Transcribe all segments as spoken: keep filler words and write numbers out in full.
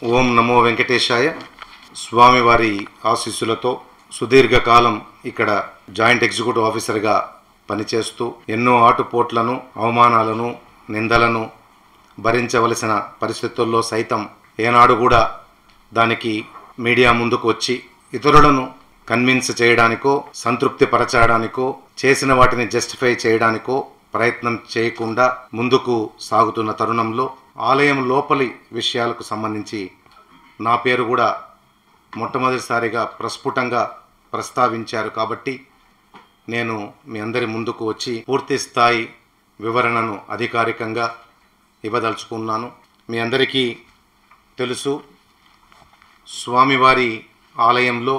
ఓం నమో వెంకటేశాయ. స్వామివారి ఆశీస్సులతో సుదీర్ఘకాలం ఇక్కడ జాయింట్ ఎగ్జిక్యూటివ్ ఆఫీసర్గా పనిచేస్తూ ఎన్నో ఆటుపోట్లను, అవమానాలను, నిందలను భరించవలసిన పరిస్థితుల్లో సైతం ఏనాడు కూడా దానికి మీడియా ముందుకు వచ్చి ఇతరులను కన్విన్స్ చేయడానికో, సంతృప్తి పరచడానికో, చేసిన వాటిని జస్టిఫై చేయడానికో ప్రయత్నం చేయకుండా ముందుకు సాగుతున్న తరుణంలో ఆలయం లోపలి విషయాలకు సంబంధించి నా పేరు కూడా మొట్టమొదటిసారిగా ప్రస్ఫుటంగా ప్రస్తావించారు. కాబట్టి నేను మీ అందరి ముందుకు వచ్చి పూర్తి స్థాయి వివరణను అధికారికంగా ఇవ్వదలుచుకున్నాను. మీ అందరికీ తెలుసు, స్వామివారి ఆలయంలో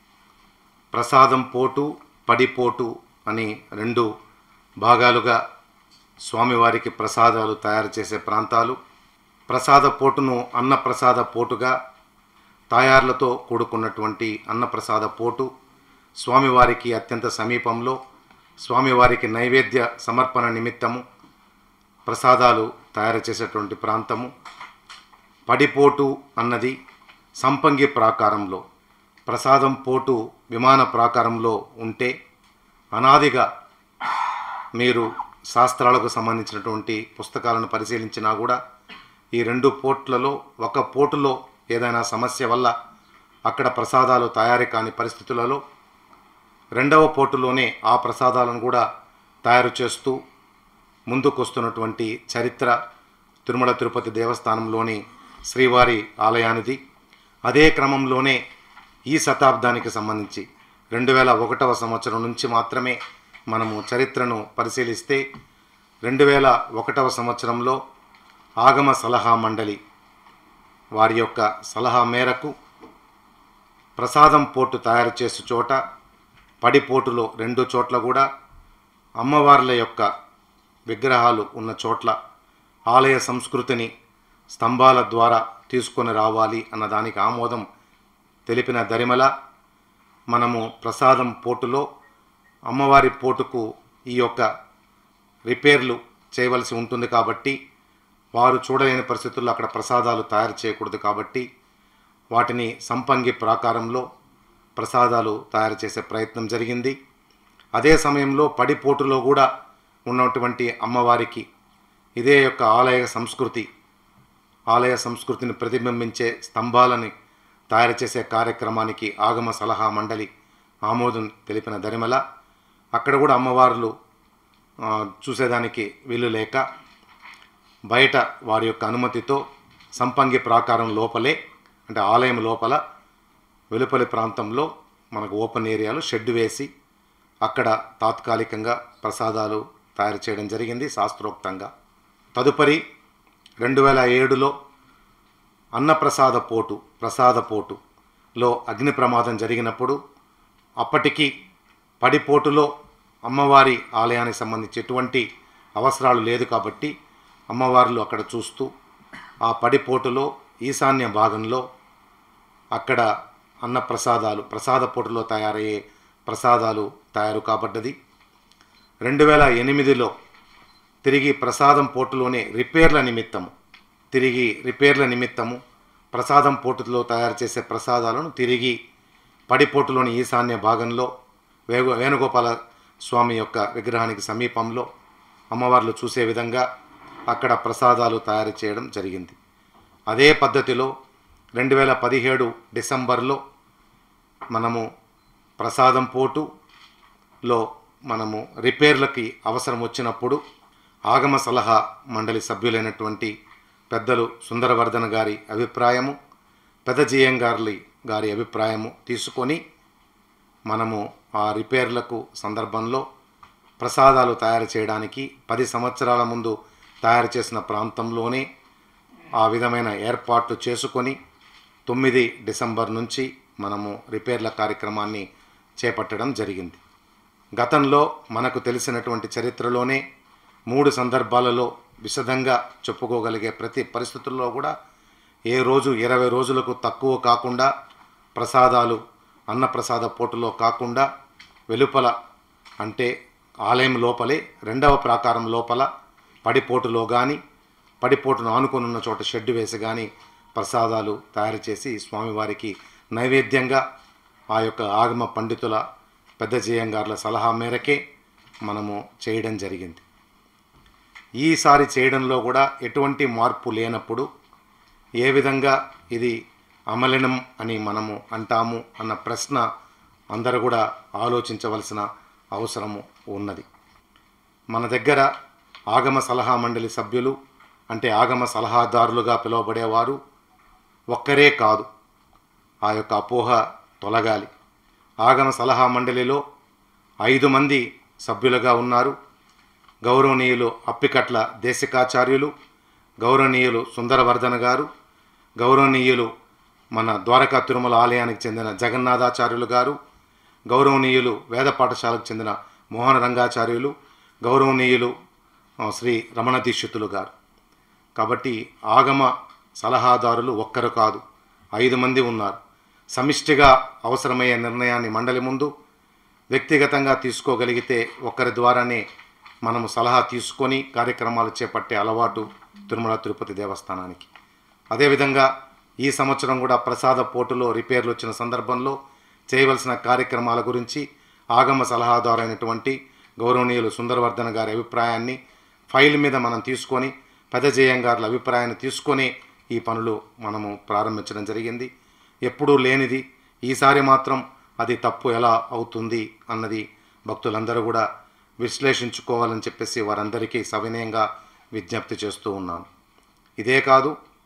ప్రసాదం పోటు, పడిపోటు అని రెండు భాగాలుగా స్వామివారికి ప్రసాదాలు తయారు చేసే ప్రాంతాలు. ప్రసాద పోటును అన్నప్రసాద పోటుగా, తాయార్లతో కూడుకున్నటువంటి అన్నప్రసాద పోటు స్వామివారికి అత్యంత సమీపంలో స్వామివారికి నైవేద్య సమర్పణ నిమిత్తము ప్రసాదాలు తయారు చేసేటువంటి ప్రాంతము. పడిపోటు అన్నది సంపంగి ప్రాకారంలో, ప్రసాదం పోటు విమాన ప్రాకారంలో ఉంటే అనాదిగా మీరు శాస్త్రాలకు సంబంధించినటువంటి పుస్తకాలను పరిశీలించినా కూడా ఈ రెండు పోట్లలో ఒక పోటులో ఏదైనా సమస్య వల్ల అక్కడ ప్రసాదాలు తయారీ కాని పరిస్థితులలో రెండవ పోటులోనే ఆ ప్రసాదాలను కూడా తయారు చేస్తూ ముందుకొస్తున్నటువంటి చరిత్ర తిరుమల తిరుపతి దేవస్థానంలోని శ్రీవారి ఆలయానిది. అదే క్రమంలోనే ఈ శతాబ్దానికి సంబంధించి రెండు వేల ఒకటవ సంవత్సరం నుంచి మాత్రమే మనము చరిత్రను పరిశీలిస్తే రెండు వేల ఒకటవ సంవత్సరంలో ఆగమ సలహా మండలి వారి యొక్క సలహా మేరకు ప్రసాదం పోటు తయారు చేసే చోట, పడిపోటులో రెండు చోట్ల కూడా అమ్మవార్ల యొక్క విగ్రహాలు ఉన్న చోట్ల ఆలయ సంస్కృతిని స్తంభాల ద్వారా తీసుకొని రావాలి అన్న దానికి ఆమోదం తెలిపిన దరిమల మనము ప్రసాదం పోటులో అమ్మవారి పోటుకు ఈ యొక్క రిపేర్లు చేయవలసి ఉంటుంది. కాబట్టి వారు చూడలేని పరిస్థితుల్లో అక్కడ ప్రసాదాలు తయారు చేయకూడదు. కాబట్టి వాటిని సంపంగి ప్రాకారంలో ప్రసాదాలు తయారు చేసే ప్రయత్నం జరిగింది. అదే సమయంలో పడిపోటులో కూడా ఉన్నటువంటి అమ్మవారికి ఇదే యొక్క ఆలయ సంస్కృతి ఆలయ సంస్కృతిని ప్రతిబింబించే స్తంభాలని తయారు చేసే కార్యక్రమానికి ఆగమ సలహా మండలి ఆమోదం తెలిపిన దరిమల అక్కడ కూడా అమ్మవార్లు చూసేదానికి వీలు లేక బయట వారి యొక్క అనుమతితో సంపంగి ప్రాకారం లోపలే, అంటే ఆలయం లోపల వెలుపలి ప్రాంతంలో మనకు ఓపెన్ ఏరియాలో షెడ్ వేసి అక్కడ తాత్కాలికంగా ప్రసాదాలు తయారు చేయడం జరిగింది శాస్త్రోక్తంగా. తదుపరి రెండు వేల ఏడులో అన్నప్రసాద పోటు ప్రసాద పోటులో అగ్ని ప్రమాదం జరిగినప్పుడు అప్పటికి పడిపోటులో అమ్మవారి ఆలయానికి సంబంధించి ఎటువంటి అవసరాలు లేదు. కాబట్టి అమ్మవార్లు అక్కడ చూస్తూ ఆ పడిపోటులో ఈశాన్య భాగంలో అక్కడ అన్న ప్రసాదాలు ప్రసాద పోటులో తయారయ్యే ప్రసాదాలు తయారు కాబడ్డది. రెండు వేల ఎనిమిదిలో తిరిగి ప్రసాదం పోటులోనే రిపేర్ల నిమిత్తము తిరిగి రిపేర్ల నిమిత్తము ప్రసాదం పోటులో తయారు చేసే ప్రసాదాలను తిరిగి పడిపోటులోని ఈశాన్య భాగంలో వేగు వేణుగోపాల స్వామి యొక్క విగ్రహానికి సమీపంలో అమ్మవార్లు చూసే విధంగా అక్కడ ప్రసాదాలు తయారు చేయడం జరిగింది. అదే పద్ధతిలో రెండు వేల పదిహేడు డిసెంబర్లో మనము ప్రసాదం పోటులో మనము రిపేర్లకి అవసరం వచ్చినప్పుడు ఆగమ సలహా మండలి సభ్యులైనటువంటి పెద్దలు సుందరవర్ధన గారి అభిప్రాయము, పెదజీయం గారి గారి అభిప్రాయము తీసుకొని మనము ఆ రిపేర్లకు సందర్భంలో ప్రసాదాలు తయారు చేయడానికి పది సంవత్సరాల ముందు తయారు చేసిన ప్రాంతంలోనే ఆ విధమైన ఏర్పాట్లు చేసుకొని తొమ్మిది డిసెంబర్ నుంచి మనము రిపేర్ల కార్యక్రమాన్ని చేపట్టడం జరిగింది. గతంలో మనకు తెలిసినటువంటి చరిత్రలోనే మూడు సందర్భాలలో విశదంగా చెప్పుకోగలిగే ప్రతి పరిస్థితుల్లో కూడా ఏ రోజు ఇరవై రోజులకు తక్కువ కాకుండా ప్రసాదాలు అన్నప్రసాద పోటులో కాకుండా వెలుపల అంటే ఆలయం లోపలే రెండవ ప్రాకారం లోపల పడిపోటులో కానీ పడిపోటును ఆనుకొని ఉన్న చోట షెడ్ వేసి కానీ ప్రసాదాలు తయారు చేసి స్వామివారికి నైవేద్యంగా ఆ యొక్క ఆగమ పండితుల పెద్ద జయంగారుల సలహా మేరకే మనము చేయడం జరిగింది. ఈసారి చేయడంలో కూడా ఎటువంటి మార్పు లేనప్పుడు ఏ విధంగా ఇది అమలినం అని మనము అంటాము అన్న ప్రశ్న అందరూ కూడా ఆలోచించవలసిన అవసరము ఉన్నది. మన దగ్గర ఆగమ సలహా మండలి సభ్యులు అంటే ఆగమ సలహాదారులుగా పిలువబడేవారు ఒక్కరే కాదు. ఆ యొక్క అపోహ తొలగాలి. ఆగమ సలహా మండలిలో ఐదు మంది సభ్యులుగా ఉన్నారు. గౌరవనీయులు అప్పికట్ల దేశికాచార్యులు, గౌరవనీయులు సుందరవర్ధన గారు, గౌరవనీయులు మన ద్వారకా తిరుమల ఆలయానికి చెందిన జగన్నాథాచార్యులు గారు, గౌరవనీయులు వేద పాఠశాలకు చెందిన మోహన రంగాచార్యులు, గౌరవనీయులు శ్రీ రమణ దీక్షితులు గారు. కాబట్టి ఆగమ సలహాదారులు ఒక్కరు కాదు, ఐదు మంది ఉన్నారు. సమిష్టిగా అవసరమయ్యే నిర్ణయాన్ని మండలి ముందు వ్యక్తిగతంగా తీసుకోగలిగితే ఒక్కరి ద్వారానే మనము సలహా తీసుకొని కార్యక్రమాలు చేపట్టే అలవాటు తిరుమల తిరుపతి దేవస్థానానికి. అదేవిధంగా ఈ సంవత్సరం కూడా ప్రసాద పోటులో రిపేర్లు వచ్చిన సందర్భంలో చేయవలసిన కార్యక్రమాల గురించి ఆగమ సలహాదారు అయినటువంటి గౌరవనీయులు సుందరవర్ధన గారి అభిప్రాయాన్ని ఫైల్ మీద మనం తీసుకొని పెద్ద జయంగారుల అభిప్రాయాన్ని తీసుకొని ఈ పనులు మనము ప్రారంభించడం జరిగింది. ఎప్పుడూ లేనిది ఈసారి మాత్రం అది తప్పు ఎలా అవుతుంది అన్నది భక్తులందరూ కూడా విశ్లేషించుకోవాలని చెప్పేసి వారందరికీ సవినయంగా విజ్ఞప్తి చేస్తూ ఉన్నాను. ఇదే కాదు,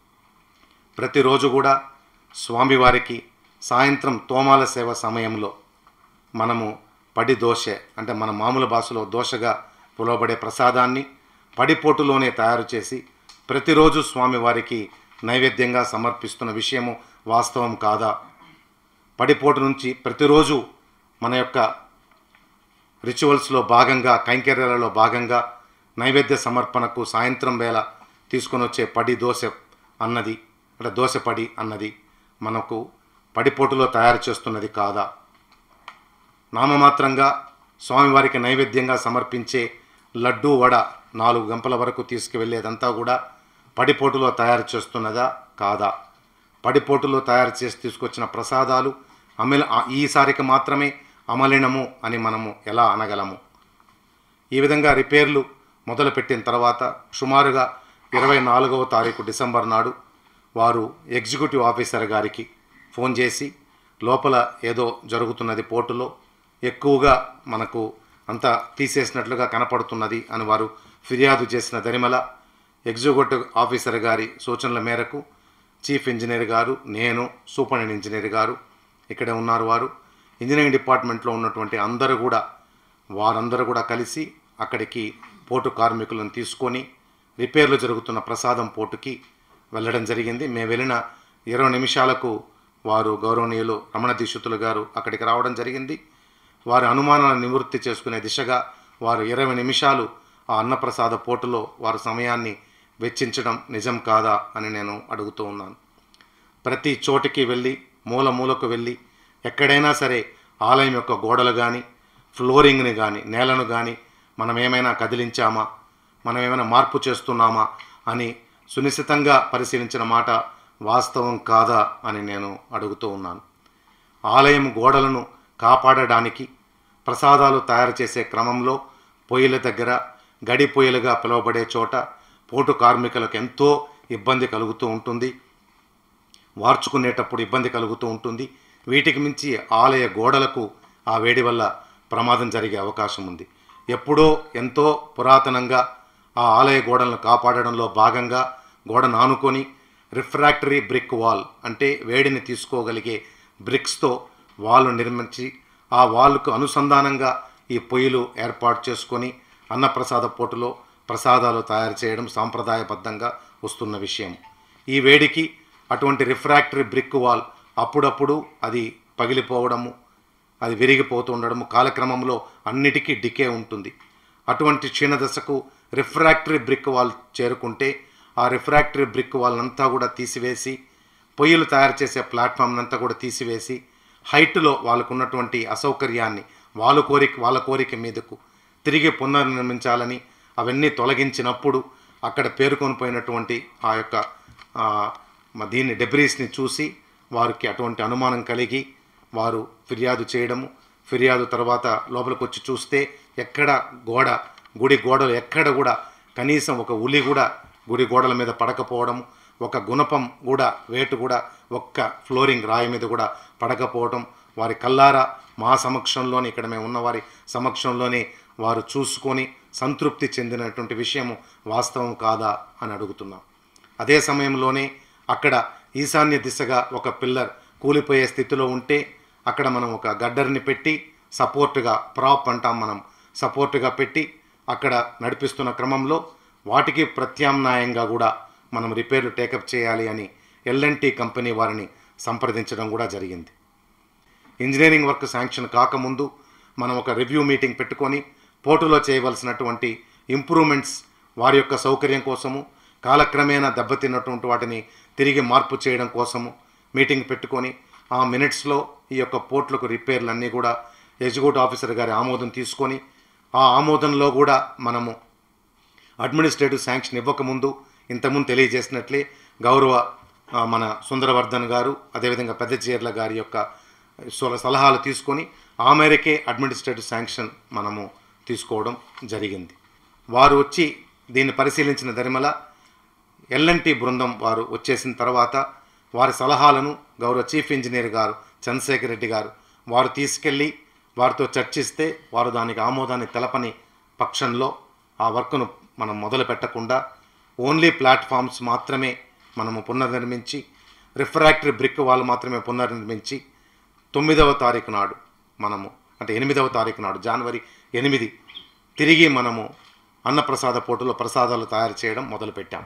ప్రతిరోజు కూడా స్వామివారికి సాయంత్రం తోమాల సేవ సమయంలో మనము పడి దోశ అంటే మన మామూలు భాషలో దోశగా పిలువబడే ప్రసాదాన్ని పడిపోటులోనే తయారు చేసి ప్రతిరోజు స్వామివారికి నైవేద్యంగా సమర్పిస్తున్న విషయము వాస్తవం కాదా? పడిపోటు నుంచి ప్రతిరోజు మన యొక్క రిచువల్స్లో భాగంగా కైంకర్యాలలో భాగంగా నైవేద్య సమర్పణకు సాయంత్రం వేళ తీసుకొని వచ్చే పడి దోశ అన్నది అంటే దోశ పడి అన్నది మనకు పడిపోటులో తయారు చేస్తున్నది కాదా? నామమాత్రంగా స్వామివారికి నైవేద్యంగా సమర్పించే లడ్డూ వడ నాలుగు గంపల వరకు తీసుకువెళ్ళేదంతా కూడా పడిపోటులో తయారు చేస్తున్నదా కాదా? పడిపోటులో తయారు చేసి తీసుకొచ్చిన ప్రసాదాలు అమల ఈసారికి మాత్రమే అమలినము అని మనము ఎలా అనగలము? ఈ విధంగా రిపేర్లు మొదలుపెట్టిన తర్వాత సుమారుగా ఇరవై నాలుగవ తారీఖు డిసెంబర్ నాడు వారు ఎగ్జిక్యూటివ్ ఆఫీసర్ గారికి ఫోన్ చేసి లోపల ఏదో జరుగుతున్నది, పోర్టులో ఎక్కువగా మనకు అంతా తీసేసినట్లుగా కనపడుతున్నది అని వారు ఫిర్యాదు చేసిన దరిమల ఎగ్జిక్యూటివ్ ఆఫీసర్ గారి సూచనల మేరకు చీఫ్ ఇంజనీర్ గారు, నేను, సూపరింటెండెంట్ ఇంజనీర్ గారు ఇక్కడే ఉన్నారు, వారు ఇంజనీరింగ్ డిపార్ట్మెంట్లో ఉన్నటువంటి అందరూ కూడా వారందరూ కూడా కలిసి అక్కడికి పోర్టు కార్మికులను తీసుకొని రిపేర్లు జరుగుతున్న ప్రసాదం పోర్టుకి వెళ్ళడం జరిగింది. మేము వెళ్ళిన ఇరవై నిమిషాలకు వారు గౌరవనీయులు రమణ దీక్షితులు గారు అక్కడికి రావడం జరిగింది. వారి అనుమానాలను నివృత్తి చేసుకునే దిశగా వారు ఇరవై నిమిషాలు ఆ అన్నప్రసాద పోర్టులో వారు సమయాన్ని వెచ్చించడం నిజం కాదా అని నేను అడుగుతూ ఉన్నాను. ప్రతి చోటికి వెళ్ళి మూల మూలకు వెళ్ళి ఎక్కడైనా సరే ఆలయం యొక్క గోడలు కానీ ఫ్లోరింగ్ని కానీ నేలను కానీ మనం ఏమైనా కదిలించామా, మనం ఏమైనా మార్పు చేస్తున్నామా అని సునిశ్చితంగా పరిశీలించిన మాట వాస్తవం కాదా అని నేను అడుగుతూ ఉన్నాను. ఆలయం గోడలను కాపాడడానికి ప్రసాదాలు తయారు చేసే క్రమంలో పొయ్యిల దగ్గర గడి పొయ్యిలుగా పిలువబడే చోట పోటు కార్మికులకు ఎంతో ఇబ్బంది కలుగుతూ ఉంటుంది, వార్చుకునేటప్పుడు ఇబ్బంది కలుగుతూ ఉంటుంది. వీటికి మించి ఆలయ గోడలకు ఆ వేడి వల్ల ప్రమాదం జరిగే అవకాశం ఉంది. ఎప్పుడో ఎంతో పురాతనంగా ఆ ఆలయ గోడలను కాపాడడంలో భాగంగా గోడను ఆనుకొని రిఫ్రాక్టరీ బ్రిక్ వాల్ అంటే వేడిని తీసుకోగలిగే బ్రిక్స్తో వాల్ నిర్మించి ఆ వాల్కు అనుసంధానంగా ఈ పొయ్యిలు ఏర్పాటు చేసుకొని అన్నప్రసాద పోటులో ప్రసాదాలు తయారు చేయడం సాంప్రదాయబద్ధంగా వస్తున్న విషయం. ఈ వేడికి అటువంటి రిఫ్రాక్టరీ బ్రిక్ వాల్ అప్పుడప్పుడు అది పగిలిపోవడము, అది విరిగిపోతూ ఉండడము, కాలక్రమంలో అన్నిటికీ డికే ఉంటుంది. అటువంటి క్షీణదశకు రిఫ్రాక్టరీ బ్రిక్ వాల్ చేరుకుంటే ఆ రిఫ్రాక్టరీ బ్రిక్ వాల్ అంతా కూడా తీసివేసి పొయ్యిలు తయారు చేసే ప్లాట్ఫామ్ అంతా కూడా తీసివేసి హైట్లో వాళ్ళకు ఉన్నటువంటి అసౌకర్యాన్ని వాళ్ళ కోరిక వాళ్ళ కోరిక మీదకు తిరిగి పునర్నిర్మించాలని అవన్నీ తొలగించినప్పుడు అక్కడ పేరుకొని పోయినటువంటి ఆ యొక్క దీన్ని డెబ్రీస్ని చూసి వారికి అటువంటి అనుమానం కలిగి వారు ఫిర్యాదు చేయడము, ఫిర్యాదు తర్వాత లోపలికి వచ్చి చూస్తే ఎక్కడ గోడ గుడి గోడలు ఎక్కడ కూడా కనీసం ఒక ఉలి కూడా గుడి గోడల మీద పడకపోవడం, ఒక గుణపం కూడా వేటు కూడా ఒక్క ఫ్లోరింగ్ రాయి మీద కూడా పడకపోవడం, వారి కల్లారా మా సమక్షంలోని ఇక్కడ మేము ఉన్నవారి సమక్షంలోనే వారు చూసుకొని సంతృప్తి చెందినటువంటి విషయము వాస్తవం కాదా అని అడుగుతున్నాం. అదే సమయంలోనే అక్కడ ఈశాన్య దిశగా ఒక పిల్లర్ కూలిపోయే స్థితిలో ఉంటే అక్కడ మనం ఒక గడ్డర్ని పెట్టి సపోర్టుగా, ప్రాప్ అంటాం మనం, సపోర్టుగా పెట్టి అక్కడ నడిపిస్తున్న క్రమంలో వాటికి ప్రత్యామ్నాయంగా కూడా మనం రిపేర్లు టేకప్ చేయాలి అని ఎల్ అండ్ టీ కంపెనీ వారిని సంప్రదించడం కూడా జరిగింది. ఇంజనీరింగ్ వర్క్ శాంక్షన్ కాకముందు మనం ఒక రివ్యూ మీటింగ్ పెట్టుకొని పోర్టులో చేయవలసినటువంటి ఇంప్రూవ్మెంట్స్ వారి యొక్క సౌకర్యం కోసము, కాలక్రమేణా దెబ్బతిన్నటువంటి వాటిని తిరిగి మార్పు చేయడం కోసము మీటింగ్ పెట్టుకొని ఆ మినిట్స్లో ఈ యొక్క పోర్టులకు రిపేర్లన్నీ కూడా ఎగ్జిక్యూటివ్ ఆఫీసర్ గారి ఆమోదం తీసుకొని ఆ ఆమోదంలో కూడా మనము అడ్మినిస్ట్రేటివ్ శాంక్షన్ ఇవ్వకముందు ఇంతకుముందు తెలియజేసినట్లే గౌరవ మన సుందరవర్ధన్ గారు అదేవిధంగా పెద్ద చీర్ల గారి యొక్క సలహాలు తీసుకొని ఆ మేరకే అడ్మినిస్ట్రేటివ్ శాంక్షన్ మనము తీసుకోవడం జరిగింది. వారు వచ్చి దీన్ని పరిశీలించిన దరిమల ఎల్ అండ్ టీ బృందం వారు వచ్చేసిన తర్వాత వారి సలహాలను గౌరవ చీఫ్ ఇంజనీర్ గారు చంద్రశేఖర్ రెడ్డి గారు వారు తీసుకెళ్ళి వారితో చర్చిస్తే వారు దానికి ఆమోదాన్ని తెలపని పక్షంలో ఆ వర్క్ను మనం మొదలు పెట్టకుండా ఓన్లీ ప్లాట్ఫామ్స్ మాత్రమే మనము పునర్నిర్మించి రిఫ్రాక్టరీ బ్రిక్ వాళ్ళు మాత్రమే పునర్నిర్మించి తొమ్మిదవ తారీఖు నాడు మనము అంటే ఎనిమిదవ తారీఖు నాడు జనవరి ఎనిమిది తిరిగి మనము అన్నప్రసాద పోటులో ప్రసాదాలు తయారు చేయడం మొదలుపెట్టాం.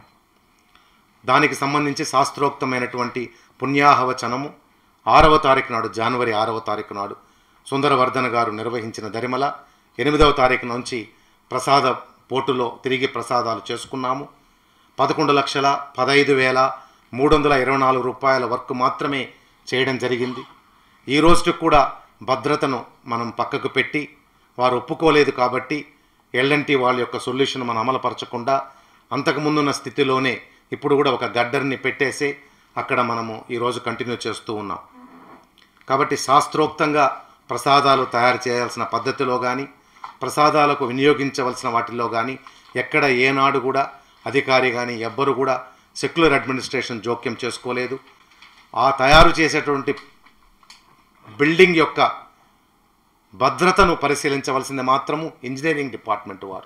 దానికి సంబంధించి శాస్త్రోక్తమైనటువంటి పుణ్యాహవచనము ఆరవ తారీఖు నాడు జనవరి ఆరవ తారీఖు నాడు సుందరవర్ధన్ గారు నిర్వహించిన దరిమల ఎనిమిదవ తారీఖు నుంచి ప్రసాద పోటులో తిరిగి ప్రసాదాలు చేసుకున్నాము. పదకొండు లక్షల పదహైదు వేల మూడు వందల ఇరవై నాలుగు రూపాయల వర్క్ మాత్రమే చేయడం జరిగింది. ఈ రోజుకి కూడా భద్రతను మనం పక్కకు పెట్టి వారు ఒప్పుకోలేదు కాబట్టి ఎల్ అండ్ టీ వాళ్ళ యొక్క సొల్యూషన్ మనం అమలుపరచకుండా అంతకుముందున్న స్థితిలోనే ఇప్పుడు కూడా ఒక గడ్డర్ని పెట్టేసి అక్కడ మనము ఈరోజు కంటిన్యూ చేస్తూ ఉన్నాం. కాబట్టి శాస్త్రోక్తంగా ప్రసాదాలు తయారు చేయాల్సిన పద్ధతిలో కానీ ప్రసాదాలకు వినియోగించవలసిన వాటిల్లో కానీ ఎక్కడ ఏనాడు కూడా అధికారి కానీ ఎవ్వరు కూడా సెక్యులర్ అడ్మినిస్ట్రేషన్ జోక్యం చేసుకోలేదు. ఆ తయారు చేసేటువంటి బిల్డింగ్ యొక్క భద్రతను పరిశీలించవలసింది మాత్రము ఇంజనీరింగ్ డిపార్ట్మెంట్ వారు.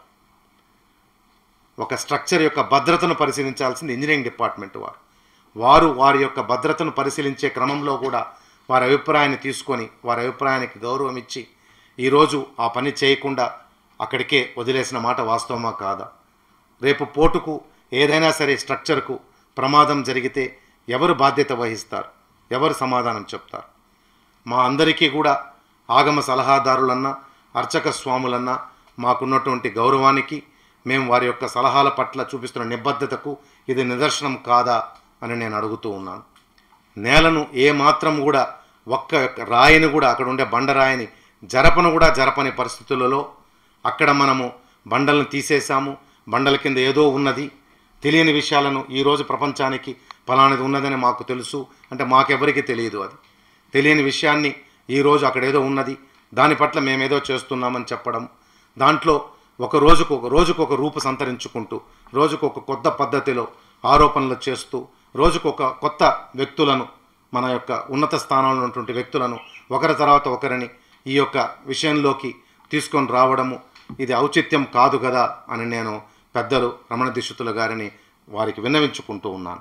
ఒక స్ట్రక్చర్ యొక్క భద్రతను పరిశీలించాల్సింది ఇంజనీరింగ్ డిపార్ట్మెంట్ వారు. వారు వారి యొక్క భద్రతను పరిశీలించే క్రమంలో కూడా వారి అభిప్రాయాన్ని తీసుకొని వారి అభిప్రాయానికి గౌరవం ఇచ్చి ఈరోజు ఆ పని చేయకుండా అక్కడికే వదిలేసిన మాట వాస్తవమా కాదా? రేపు పోటుకు ఏదైనా సరే స్ట్రక్చర్కు ప్రమాదం జరిగితే ఎవరు బాధ్యత వహిస్తారు? ఎవరు సమాధానం చెప్తారు? మా అందరికీ కూడా ఆగమ సలహాదారులన్నా అర్చక స్వాములన్నా మాకున్నటువంటి గౌరవానికి మేము వారి యొక్క సలహాల పట్ల చూపిస్తున్న నిబద్ధతకు ఇది నిదర్శనం కాదా అని నేను అడుగుతూ ఉన్నాను. నేలను ఏ మాత్రం కూడా ఒక్క రాయిని కూడా అక్కడ ఉండే బండరాయిని జరపను కూడా జరపని పరిస్థితులలో అక్కడ మనము బండలను తీసేసాము. బండల కింద ఏదో ఉన్నది, తెలియని విషయాలను ఈరోజు ప్రపంచానికి ఫలానది ఉన్నదని మాకు తెలుసు అంటే మాకెవరికి తెలియదు. అది తెలియని విషయాన్ని ఈరోజు అక్కడ ఏదో ఉన్నది, దాని పట్ల మేమేదో చేస్తున్నామని చెప్పడం, దాంట్లో ఒక రోజుకు ఒక రోజుకు ఒక రూపు సంతరించుకుంటూ రోజుకు ఒక కొత్త పద్ధతిలో ఆరోపణలు చేస్తూ రోజుకు ఒక కొత్త వ్యక్తులను మన యొక్క ఉన్నత స్థానంలో ఉన్నటువంటి వ్యక్తులను ఒకరి తర్వాత ఒకరిని ఈ యొక్క విషయంలోకి తీసుకొని రావడము ఇది ఔచిత్యం కాదు కదా అని నేను పెద్దలు రమణ దీక్షితుల గారిని వారికి విన్నవించుకుంటూ ఉన్నాను.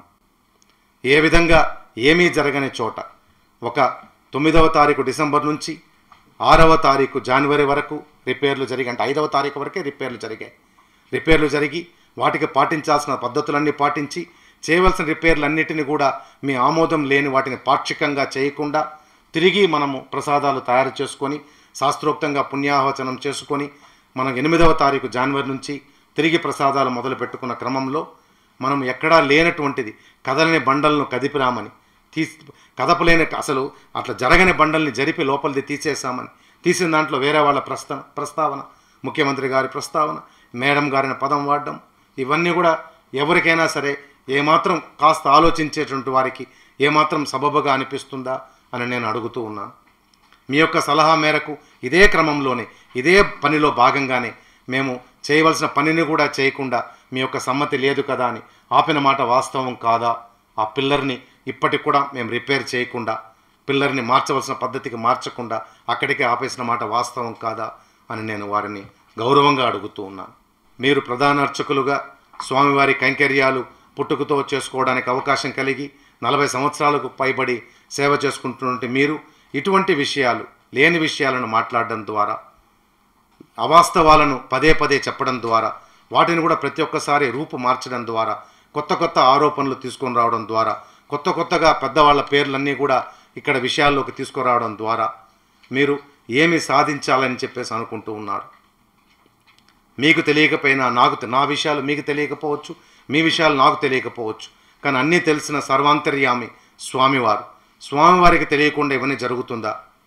ఏ విధంగా ఏమీ జరగని చోట ఒక తొమ్మిదవ తారీఖు డిసెంబర్ నుంచి ఆరవ తారీఖు జనవరి వరకు రిపేర్లు జరిగి అంటే ఐదవ తారీఖు వరకే రిపేర్లు జరిగాయి. రిపేర్లు జరిగి వాటికి పాటించాల్సిన పద్ధతులన్నీ పాటించి చేయవలసిన రిపేర్లన్నిటిని కూడా మీ ఆమోదం లేని వాటిని పాక్షికంగా చేయకుండా తిరిగి మనము ప్రసాదాలు తయారు చేసుకొని శాస్త్రోక్తంగా పుణ్యాహవచనం చేసుకొని మనం ఎనిమిదవ తారీఖు జనవరి నుంచి తిరిగి ప్రసాదాలు మొదలు పెట్టుకున్న క్రమంలో మనం ఎక్కడా లేనటువంటిది కదలని బండలను కదిపిరామని తీసి కదపలేని అసలు అట్లా జరగని బండల్ని జరిపి లోపలిది తీసేసామని తీసిన దాంట్లో వేరే వాళ్ళ ప్రస్తా ప్రస్తావన ముఖ్యమంత్రి గారి ప్రస్తావన మేడం గారిని పదం వాడడం ఇవన్నీ కూడా ఎవరికైనా సరే ఏమాత్రం కాస్త ఆలోచించేటువంటి వారికి ఏమాత్రం సబబుగా అనిపిస్తుందా అని నేను అడుగుతూ ఉన్నాను. మీ యొక్క సలహా మేరకు ఇదే క్రమంలోనే ఇదే పనిలో భాగంగానే మేము చేయవలసిన పనిని కూడా చేయకుండా మీ యొక్క సమ్మతి లేదు కదా అని ఆపిన మాట వాస్తవం కాదా? ఆ పిల్లర్ని ఇప్పటికి కూడా మేము రిపేర్ చేయకుండా, పిల్లర్ని మార్చవలసిన పద్ధతికి మార్చకుండా అక్కడికే ఆపేసిన మాట వాస్తవం కాదా అని నేను వారిని గౌరవంగా అడుగుతూ ఉన్నాను. మీరు ప్రధాన అర్చకులుగా స్వామివారి కైంకర్యాలు పుట్టుకతో చేసుకోవడానికి అవకాశం కలిగి నలభై సంవత్సరాలకు పైబడి సేవ చేసుకుంటున్నటువంటి మీరు ఇటువంటి విషయాలు, లేని విషయాలను మాట్లాడడం ద్వారా, అవాస్తవాలను పదే పదే చెప్పడం ద్వారా, వాటిని కూడా ప్రతి ఒక్కసారి రూపు మార్చడం ద్వారా, కొత్త కొత్త ఆరోపణలు తీసుకొని రావడం ద్వారా, కొత్త కొత్తగా పెద్దవాళ్ళ పేర్లన్నీ కూడా ఇక్కడ విషయాల్లోకి తీసుకురావడం ద్వారా మీరు ఏమి సాధించాలని చెప్పేసి అనుకుంటూ ఉన్నారు. మీకు తెలియకపోయినా నాకు నా విషయాలు మీకు తెలియకపోవచ్చు, మీ విషయాలు నాకు తెలియకపోవచ్చు. కానీ అన్నీ తెలిసిన సర్వాంతర్యామి స్వామివారు. స్వామివారికి తెలియకుండా ఇవన్నీ జరుగుతుందా?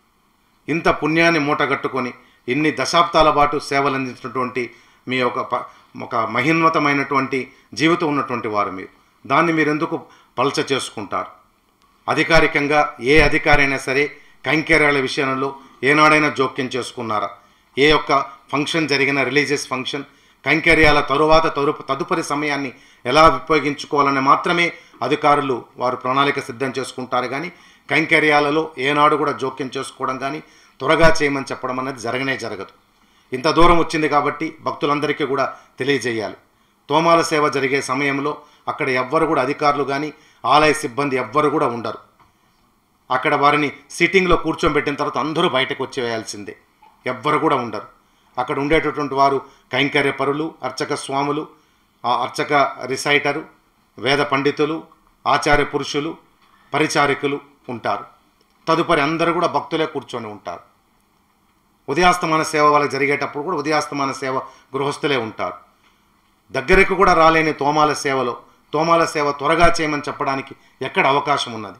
ఇంత పుణ్యాన్ని మూటగట్టుకొని ఇన్ని దశాబ్దాల పాటు సేవలు అందించినటువంటి మీ యొక్క ఒక మహిన్నతమైనటువంటి జీవితం ఉన్నటువంటి వారు మీరు, దాన్ని మీరు ఎందుకు పలచ చేసుకుంటారు? అధికారికంగా ఏ అధికారి అయినా సరే కైంకర్యాల విషయంలో ఏనాడైనా జోక్యం చేసుకున్నారా? ఏ యొక్క ఫంక్షన్ జరిగిన రిలీజియస్ ఫంక్షన్ కైంకర్యాల తరువాత తరుపు తదుపరి సమయాన్ని ఎలా ఉపయోగించుకోవాలని మాత్రమే అధికారులు వారు ప్రణాళిక సిద్ధం చేసుకుంటారు. కానీ కైంకర్యాలలో ఏనాడు కూడా జోక్యం చేసుకోవడం కానీ త్వరగా చేయమని చెప్పడం అనేది జరగనే జరగదు. ఇంత దూరం వచ్చింది కాబట్టి భక్తులందరికీ కూడా తెలియజేయాలి. తోమాల సేవ జరిగే సమయంలో అక్కడ ఎవ్వరు కూడా అధికారులు కానీ ఆలయ సిబ్బంది ఎవ్వరు కూడా ఉండరు. అక్కడ వారిని సిట్టింగ్లో కూర్చోబెట్టిన తర్వాత అందరూ బయటకు వచ్చేయాల్సిందే, ఎవ్వరు కూడా ఉండరు. అక్కడ ఉండేటటువంటి వారు కైంకర్య పరులు, అర్చక స్వాములు, అర్చక రిసైటరు, వేద పండితులు, ఆచార్య పురుషులు, పరిచారికులు ఉంటారు. తదుపరి అందరూ కూడా భక్తులే కూర్చొని ఉంటారు. ఉదయాస్తమాన సేవ వాళ్ళకి జరిగేటప్పుడు కూడా ఉదయాస్తమాన సేవ గృహస్థులే ఉంటారు. దగ్గరకు కూడా రాలేని తోమాల సేవలో తోమాల సేవ త్వరగా చేయమని చెప్పడానికి ఎక్కడ అవకాశం ఉన్నది?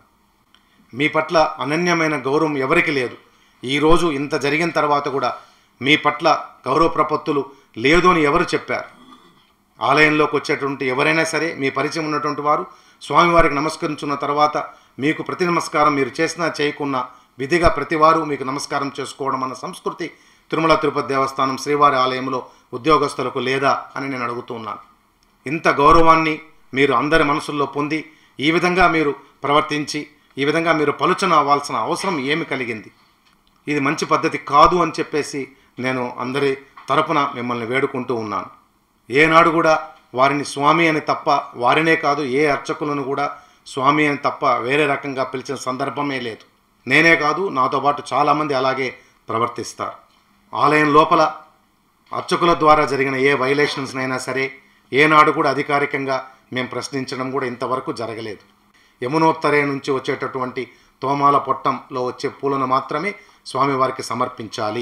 మీ పట్ల అనన్యమైన గౌరవం ఎవరికి లేదు. ఈరోజు ఇంత జరిగిన తర్వాత కూడా మీ పట్ల గౌరవ ప్రపత్తులు లేదు అని ఎవరు చెప్పారు? ఆలయంలోకి వచ్చేటువంటి ఎవరైనా సరే మీ పరిచయం ఉన్నటువంటి వారు స్వామివారికి నమస్కరించున్న తర్వాత మీకు ప్రతి నమస్కారం మీరు చేసినా చేయకున్నా విధిగా ప్రతివారు మీకు నమస్కారం చేసుకోవడం అన్న సంస్కృతి తిరుమల తిరుపతి దేవస్థానం శ్రీవారి ఆలయంలో ఉద్యోగస్తులకు లేదా అని నేను అడుగుతూ ఉన్నాను. ఇంత గౌరవాన్ని మీరు అందరి మనసుల్లో పొంది ఈ విధంగా మీరు ప్రవర్తించి ఈ విధంగా మీరు పలుచన అవ్వాల్సిన అవసరం ఏమి కలిగింది? ఇది మంచి పద్ధతి కాదు అని చెప్పేసి నేను అందరి తరపున మిమ్మల్ని వేడుకుంటూ ఉన్నాను. ఏనాడు కూడా వారిని స్వామి అని తప్ప, వారినే కాదు ఏ అర్చకులను కూడా స్వామి అని తప్ప వేరే రకంగా పిలిచిన సందర్భమే లేదు. నేనే కాదు, నాతో పాటు చాలామంది అలాగే ప్రవర్తిస్తారు. ఆలయం లోపల అర్చకుల ద్వారా జరిగిన ఏ వైలేషన్స్నైనా సరే ఏనాడు కూడా అధికారికంగా మేము ప్రశ్నించడం కూడా ఇంతవరకు జరగలేదు. యమునోత్తరే నుంచి వచ్చేటటువంటి తోమాల పొట్టంలో వచ్చే పూలను మాత్రమే స్వామివారికి సమర్పించాలి.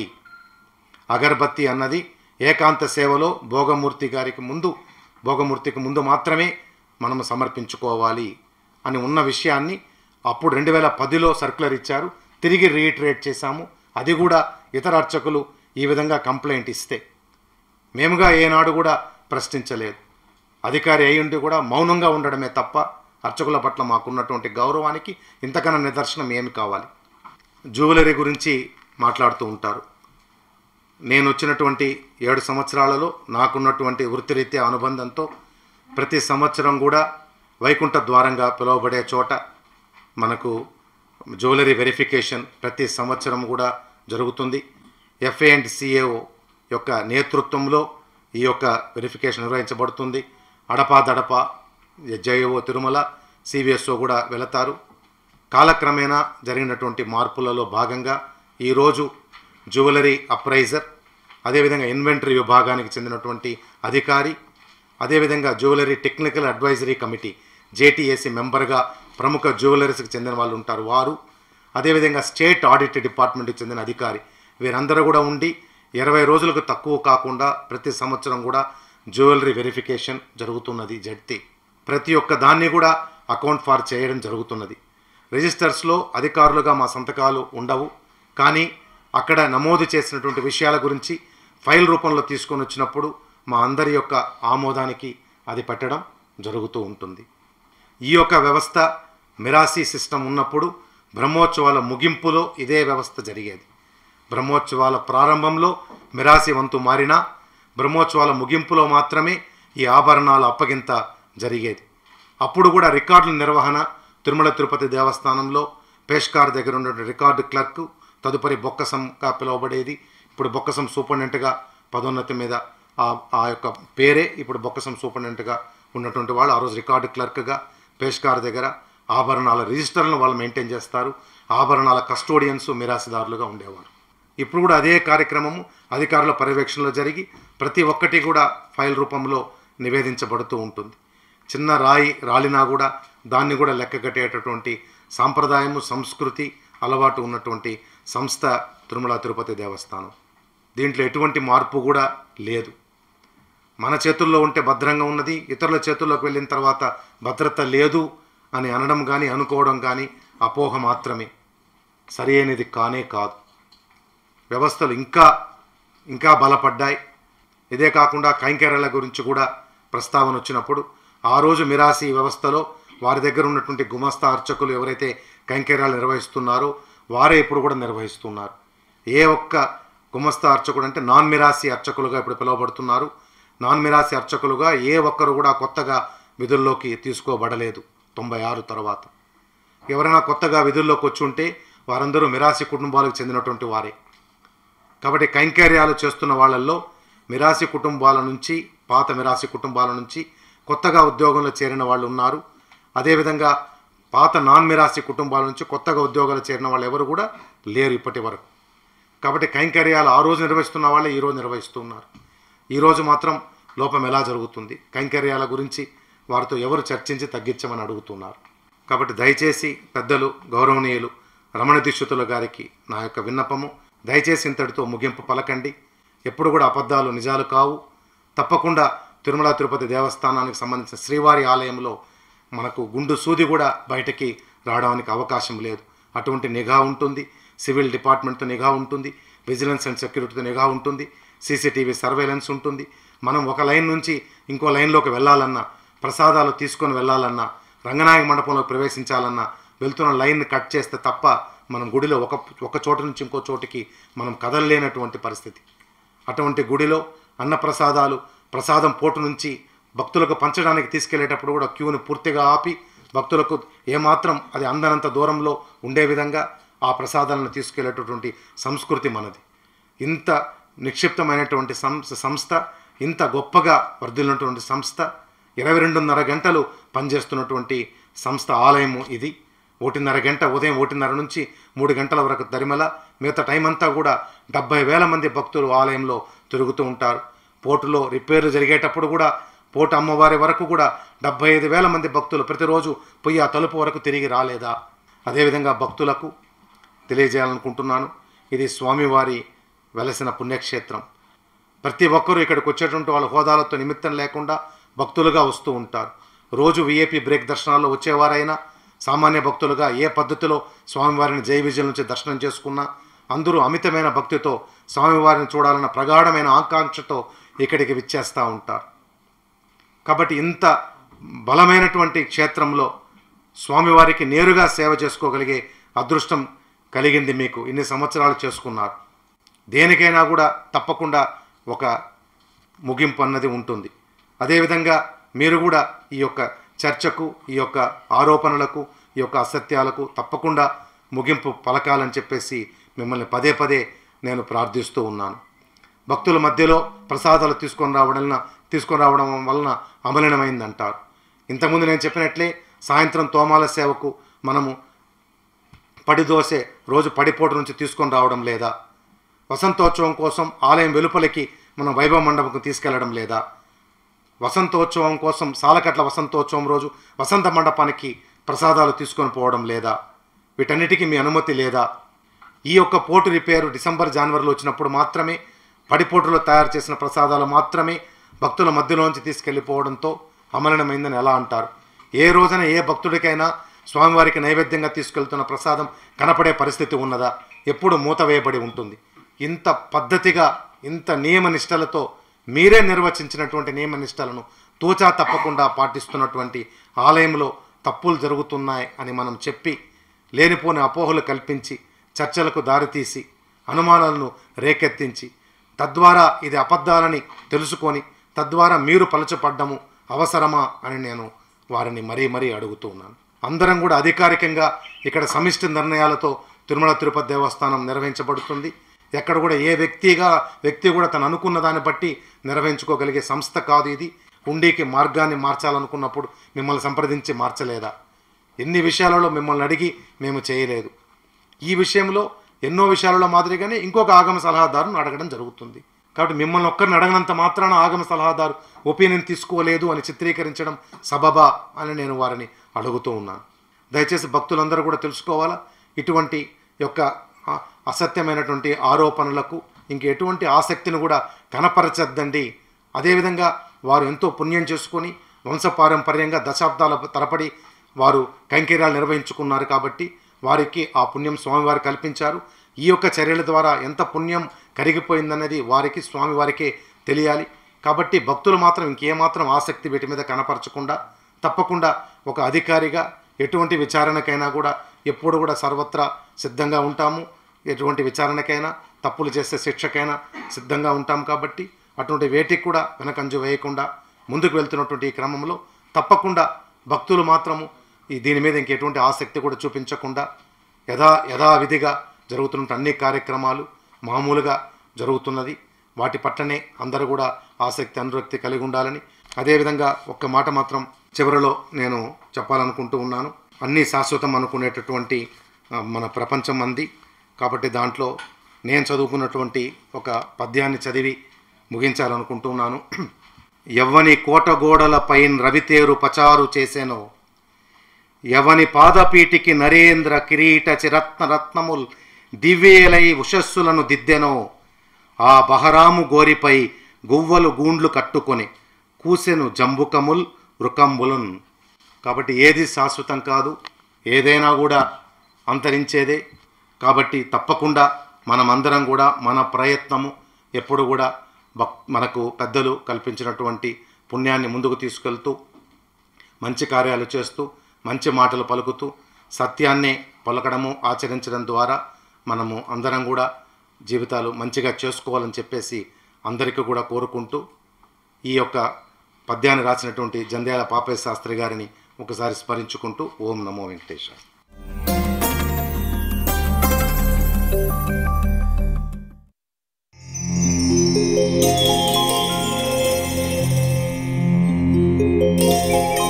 అగరబత్తి అన్నది ఏకాంత సేవలో భోగమూర్తి గారికి ముందు భోగమూర్తికి ముందు మాత్రమే మనము సమర్పించుకోవాలి అని ఉన్న విషయాన్ని అప్పుడు రెండు వేల పదిలో సర్క్యులర్ ఇచ్చారు. తిరిగి రీఇటరేట్ చేశాము. అది కూడా ఇతర అర్చకులు ఈ విధంగా కంప్లైంట్ ఇస్తే మేముగా ఏనాడు కూడా ప్రశ్నించలేదు. అధికారి అయ్యుండి కూడా మౌనంగా ఉండడమే తప్ప అర్చకుల పట్ల మాకున్నటువంటి గౌరవానికి ఇంతకన్నా నిదర్శనం ఏమి కావాలి? జ్యువెలరీ గురించి మాట్లాడుతూ ఉంటారు. నేను వచ్చినటువంటి ఏడు సంవత్సరాలలో నాకున్నటువంటి వృత్తిరీత్యా అనుబంధంతో ప్రతి సంవత్సరం కూడా వైకుంఠ ద్వారంగా పిలువబడే చోట మనకు జ్యువెలరీ వెరిఫికేషన్ ప్రతి సంవత్సరం కూడా జరుగుతుంది. ఎఫ్ఏ అండ్ సిఏఓ యొక్క నేతృత్వంలో ఈ యొక్క వెరిఫికేషన్ నిర్వహించబడుతుంది. అడపాదడప జేఓ తిరుమల, సివిఎస్ఓ కూడా వెళతారు. కాలక్రమేణా జరిగినటువంటి మార్పులలో భాగంగా ఈరోజు జ్యువెలరీ అప్రైజర్, అదేవిధంగా ఇన్వెంటరీ విభాగానికి చెందినటువంటి అధికారి, అదేవిధంగా jewellery technical advisory committee JTAC మెంబర్గా ప్రముఖ జ్యువెలరీస్కి చెందిన వాళ్ళు ఉంటారు వారు, అదేవిధంగా స్టేట్ ఆడిట్ డిపార్ట్మెంట్కి చెందిన అధికారి, వీరందరూ కూడా ఉండి ఇరవై రోజులకు తక్కువ కాకుండా ప్రతి సంవత్సరం కూడా జ్యువెలరీ వెరిఫికేషన్ జరుగుతున్నది. జడ్తి ప్రతి ఒక్క దాన్ని కూడా అకౌంట్ ఫార్ చేయడం జరుగుతున్నది. రిజిస్టర్స్లో అధికారులుగా మా సంతకాలు ఉండవు, కానీ అక్కడ నమోదు చేసినటువంటి విషయాల గురించి ఫైల్ రూపంలో తీసుకొని వచ్చినప్పుడు మా అందరి యొక్క ఆమోదానికి అది పెట్టడం జరుగుతూ ఉంటుంది. ఈ యొక్క వ్యవస్థ మిరాసి సిస్టమ్ ఉన్నప్పుడు బ్రహ్మోత్సవాల ముగింపులో ఇదే వ్యవస్థ జరిగేది. బ్రహ్మోత్సవాల ప్రారంభంలో మిరాసి వంతు మారినా బ్రహ్మోత్సవాల ముగింపులో మాత్రమే ఈ ఆభరణాల అప్పగింత జరిగేది. అప్పుడు కూడా రికార్డుల నిర్వహణ తిరుమల తిరుపతి దేవస్థానంలో పేష్కార్ దగ్గర ఉన్న రికార్డు క్లర్క్, తదుపరి బొక్కసంగా పిలువబడేది. ఇప్పుడు బొక్కసం సూపరింటెండెంట్గా పదోన్నతి మీద ఆ ఆ యొక్క పేరే ఇప్పుడు బొక్కసం సూపరింటెండెంట్గా ఉన్నటువంటి వాళ్ళు ఆ రోజు రికార్డు క్లర్క్గా పేష్కార్ దగ్గర ఆభరణాల రిజిస్టర్లను వాళ్ళు మెయింటైన్ చేస్తారు. ఆభరణాల కస్టోడియన్స్ మిరాసిదారులుగా ఉండేవారు. ఇప్పుడు కూడా అదే కార్యక్రమము అధికారుల పర్యవేక్షణలో జరిగి ప్రతి ఒక్కటి కూడా ఫైల్ రూపంలో నివేదించబడుతూ ఉంటుంది. చిన్న రాయి రాలినా కూడా దాన్ని కూడా లెక్క కట్టేటటువంటి సాంప్రదాయము, సంస్కృతి, అలవాటు ఉన్నటువంటి సంస్థ తిరుమల తిరుపతి దేవస్థానం. దీంట్లో ఎటువంటి మార్పు కూడా లేదు. మన చేతుల్లో ఉంటే భద్రంగా ఉన్నది, ఇతరుల చేతుల్లోకి వెళ్ళిన తర్వాత భద్రత లేదు అని అనడం కానీ అనుకోవడం కానీ అపోహ మాత్రమే, సరి అయినది కానే కాదు. వ్యవస్థలు ఇంకా ఇంకా బలపడ్డాయి. ఇదే కాకుండా కైంకర్యాల గురించి కూడా ప్రస్తావన వచ్చినప్పుడు ఆ రోజు మిరాసి వ్యవస్థలో వారి దగ్గర ఉన్నటువంటి గుమస్తా అర్చకులు ఎవరైతే కైంకర్యాలు నిర్వహిస్తున్నారో వారే ఇప్పుడు కూడా నిర్వహిస్తున్నారు. ఏ ఒక్క గుమస్తా అర్చకుడు అంటే నాన్ మిరాసి అర్చకులుగా ఇప్పుడు పిలువబడుతున్నారు. నాన్ మిరాసి అర్చకులుగా ఏ ఒక్కరు కూడా కొత్తగా విధుల్లోకి తీసుకోబడలేదు. తొంభై ఆరు తర్వాత ఎవరైనా కొత్తగా విధుల్లోకి వచ్చి ఉంటే వారందరూ మిరాసి కుటుంబాలకు చెందినటువంటి వారే. కాబట్టి కైంకర్యాలు చేస్తున్న వాళ్ళల్లో మిరాసి కుటుంబాల నుంచి, పాత మిరాసి కుటుంబాల నుంచి కొత్తగా ఉద్యోగంలో చేరిన వాళ్ళు ఉన్నారు. అదేవిధంగా పాత నాన్ మిరాసి కుటుంబాల నుంచి కొత్తగా ఉద్యోగాలు చేరిన వాళ్ళు ఎవరు కూడా లేరు ఇప్పటి వరకు. కాబట్టి కైంకర్యాలు ఆ రోజు నిర్వహిస్తున్న వాళ్ళే ఈరోజు నిర్వహిస్తున్నారు. ఈరోజు మాత్రం లోపం ఎలా జరుగుతుంది, కైంకర్యాల గురించి వారితో ఎవరు చర్చించి తగ్గించమని అడుగుతున్నారు. కాబట్టి దయచేసి పెద్దలు, గౌరవనీయులు రమణ దీక్షితుల గారికి నా యొక్క విన్నపము, దయచేసి ఇంతటితో ముగింపు పలకండి. ఎప్పుడు కూడా అబద్ధాలు నిజాలు కావు. తప్పకుండా తిరుమల తిరుపతి దేవస్థానానికి సంబంధించిన శ్రీవారి ఆలయంలో మనకు గుండు సూది కూడా బయటకి రావడానికి అవకాశం లేదు. అటువంటి నిఘా ఉంటుంది, సివిల్ డిపార్ట్మెంట్తో నిఘా ఉంటుంది, విజిలెన్స్ అండ్ సెక్యూరిటీతో నిఘా ఉంటుంది, సీసీటీవీ సర్వేలెన్స్ ఉంటుంది. మనం ఒక లైన్ నుంచి ఇంకో లైన్లోకి వెళ్ళాలన్నా, ప్రసాదాలు తీసుకొని వెళ్ళాలన్నా, రంగనాయక మండపంలోకి ప్రవేశించాలన్నా వెళ్తున్న లైన్ని కట్ చేస్తే తప్ప మనం గుడిలో ఒక ఒక చోట నుంచి ఇంకో చోటికి మనం కదలలేనటువంటి పరిస్థితి. అటువంటి గుడిలో అన్నప్రసాదాలు ప్రసాదం పోటు నుంచి భక్తులకు పంచడానికి తీసుకెళ్లేటప్పుడు కూడా క్యూని పూర్తిగా ఆపి భక్తులకు ఏమాత్రం అది అందనంత దూరంలో ఉండే విధంగా ఆ ప్రసాదాలను తీసుకెళ్లేటటువంటి సంస్కృతి మనది. ఇంత నిక్షిప్తమైనటువంటి సంస్థ, ఇంత గొప్పగా వర్ధిల్లినటువంటి సంస్థ, ఇరవై రెండున్నర గంటలు పనిచేస్తున్నటువంటి సంస్థ ఆలయము ఇది. ఒకటిన్నర గంట ఉదయం ఒకటిన్నర నుంచి మూడు గంటల వరకు తిరుమల, మిగతా టైం అంతా కూడా డెబ్బై వేల మంది భక్తులు ఆలయంలో తిరుగుతూ ఉంటారు. పోర్టులో రిపేర్లు జరిగేటప్పుడు కూడా పోర్టు అమ్మవారి వరకు కూడా డెబ్బై ఐదు వేల మంది భక్తులు ప్రతిరోజు పోయి ఆ తలుపు వరకు తిరిగి రాలేదా? అదేవిధంగా భక్తులకు తెలియజేయాలనుకుంటున్నాను, ఇది స్వామివారి వెలసిన పుణ్యక్షేత్రం. ప్రతి ఒక్కరూ ఇక్కడికి వచ్చేటువంటి వాళ్ళ హోదాలతో నిమిత్తం లేకుండా భక్తులుగా వస్తూ ఉంటారు. రోజు విఐపి బ్రేక్ దర్శనాల్లో వచ్చేవారైనా, సామాన్య భక్తులుగా ఏ పద్ధతిలో స్వామివారిని జయ విజయం నుంచి దర్శనం చేసుకున్నా అందరూ అమితమైన భక్తితో స్వామివారిని చూడాలన్న ప్రగాఢమైన ఆకాంక్షతో ఇక్కడికి విచ్చేస్తూ ఉంటారు. కాబట్టి ఇంత బలమైనటువంటి క్షేత్రంలో స్వామివారికి నేరుగా సేవ చేసుకోగలిగే అదృష్టం కలిగింది మీకు. ఇన్ని సంవత్సరాలు చేసుకున్నారు. దేనికైనా కూడా తప్పకుండా ఒక ముగింపు అన్నది ఉంటుంది. అదేవిధంగా మీరు కూడా ఈ యొక్క చర్చకు, ఈ యొక్క ఆరోపణలకు, ఈ యొక్క అసత్యాలకు తప్పకుండా ముగింపు పలకాలని చెప్పేసి మిమ్మల్ని పదే పదే నేను ప్రార్థిస్తూ ఉన్నాను. భక్తుల మధ్యలో ప్రసాదాలు తీసుకొని రావడం తీసుకొని రావడం వలన అమలినమైందంటారు. ఇంతకుముందు నేను చెప్పినట్లే సాయంత్రం తోమాల సేవకు మనము పడిదోసే రోజు పడిపోటు నుంచి తీసుకొని రావడం లేదా? వసంతోత్సవం కోసం ఆలయం వెలుపలికి మనం వైభవ మండపంకు తీసుకెళ్లడం లేదా? వసంతోత్సవం కోసం సాలకట్ల వసంతోత్సవం రోజు వసంత మండపానికి ప్రసాదాలు తీసుకొని పోవడం లేదా? వీటన్నిటికీ మీ అనుమతి లేదా? ఈ యొక్క పోటు రిపేరు డిసెంబర్ జనవరిలో వచ్చినప్పుడు మాత్రమే పడిపోటులో తయారు చేసిన ప్రసాదాలు మాత్రమే భక్తుల మధ్యలోంచి తీసుకెళ్ళిపోవడంతో అమలినమైందని ఎలా అంటారు? ఏ రోజున ఏ భక్తుడికైనా స్వామివారికి నైవేద్యంగా తీసుకెళ్తున్న ప్రసాదం కనపడే పరిస్థితి ఉన్నదా? ఎప్పుడు మూత వేయబడి ఉంటుంది. ఇంత పద్ధతిగా, ఇంత నియమ నిష్టలతో మీరే నిర్వచించినటువంటి నియమ నిష్టలను తూచా తప్పకుండా పాటిస్తున్నటువంటి ఆలయంలో తప్పులు జరుగుతున్నాయి అని మనం చెప్పి లేనిపోని అపోహలు కల్పించి చర్చలకు దారితీసి అనుమానాలను రేకెత్తించి తద్వారా ఇది అబద్ధాలని తెలుసుకొని తద్వారా మీరు పలచపడ్డము అవసరమా అని నేను వారిని మరీ మరీ అడుగుతూ ఉన్నాను. అందరం కూడా అధికారికంగా ఇక్కడ సమిష్టి నిర్ణయాలతో తిరుమల తిరుపతి దేవస్థానం నిర్వహించబడుతుంది. ఎక్కడ కూడా ఏ వ్యక్తిగా వ్యక్తి కూడా తను అనుకున్న దాన్ని బట్టి నిర్వహించుకోగలిగే సంస్థ కాదు ఇది. హుండీకి మార్గాన్ని మార్చాలనుకున్నప్పుడు మిమ్మల్ని సంప్రదించి మార్చలేదా? ఎన్ని విషయాలలో మిమ్మల్ని అడిగి మేము చేయలేదు. ఈ విషయంలో ఎన్నో విషయాలలో మాదిరిగానే ఇంకొక ఆగమ సలహాదారును అడగడం జరుగుతుంది. కాబట్టి మిమ్మల్ని ఒక్కరిని అడగనంత మాత్రాన ఆగమ సలహాదారు ఒపీనియన్ తీసుకోలేదు అని చిత్రీకరించడం సబబా అని నేను వారిని అడుగుతూ ఉన్నాను. దయచేసి భక్తులందరూ కూడా తెలుసుకోవాలా, ఇటువంటి యొక్క అసత్యమైనటువంటి ఆరోపణలకు ఇంక ఎటువంటి ఆసక్తిని కూడా కనపరచద్దండి. అదేవిధంగా వారు ఎంతో పుణ్యం చేసుకొని వంశపారంపర్యంగా దశాబ్దాల తరబడి వారు కైంకర్యాలు నిర్వహించుకున్నారు కాబట్టి వారికి ఆ పుణ్యం స్వామివారు కల్పించారు. ఈ యొక్క చర్యల ద్వారా ఎంత పుణ్యం కరిగిపోయిందనేది వారికి స్వామివారికే తెలియాలి. కాబట్టి భక్తులు మాత్రం ఇంకేమాత్రం ఆసక్తి వీటి మీద కనపరచకుండా తప్పకుండా ఒక అధికారిగా ఎటువంటి విచారణకైనా కూడా ఎప్పుడు కూడా సర్వత్రా సిద్ధంగా ఉంటాము. ఎటువంటి విచారణకైనా తప్పులు చేసే శిక్షకైనా సిద్ధంగా ఉంటాం. కాబట్టి అటువంటి వేటికి కూడా వెనకంజు వేయకుండా ముందుకు వెళ్తున్నటువంటి ఈ క్రమంలో తప్పకుండా భక్తులు మాత్రము ఈ దీని మీద ఇంకెటువంటి ఆసక్తి కూడా చూపించకుండా యథా యథావిధిగా జరుగుతున్న అన్ని కార్యక్రమాలు మామూలుగా జరుగుతున్నది. వాటి పట్లనే అందరూ కూడా ఆసక్తి అనురక్తి కలిగి ఉండాలని, అదేవిధంగా ఒక్క మాట మాత్రం చివరిలో నేను చెప్పాలనుకుంటూ ఉన్నాను. అన్నీ శాశ్వతం అనుకునేటటువంటి మన ప్రపంచం అంది. కాబట్టి దాంట్లో నేను చదువుకున్నటువంటి ఒక పద్యాన్ని చదివి ముగించాలనుకుంటున్నాను. ఎవ్వని కోటగోడల పైన రవితేరు పచారు చేసేనో, ఎవని పాదపీటికి నరేంద్ర కిరీట చిరత్న రత్నముల్ దివ్యేలై ఉషస్సులను దిద్దెనో, ఆ బహరాము గోరిపై గువ్వలు గూండ్లు కట్టుకొని కూసెను జంబుకముల్ వృకంబులున్. కాబట్టి ఏది శాశ్వతం కాదు, ఏదైనా కూడా అంతరించేదే. కాబట్టి తప్పకుండా మనమందరం కూడా మన ప్రయత్నము ఎప్పుడు కూడా భక్ మనకు పెద్దలు కల్పించినటువంటి పుణ్యాన్ని ముందుకు తీసుకెళ్తూ మంచి కార్యాలు చేస్తూ మంచి మాటలు పలుకుతూ సత్యాన్నే పలకడము ఆచరించడం ద్వారా మనము అందరం కూడా జీవితాలు మంచిగా చేసుకోవాలని చెప్పేసి అందరికీ కూడా కోరుకుంటూ ఈ యొక్క పద్యాన్ని రాసినటువంటి జంధ్యాల పాపయ్య శాస్త్రి గారిని ఒకసారి స్మరించుకుంటూ ఓం నమో వెంకటేశ్వర. Thank you.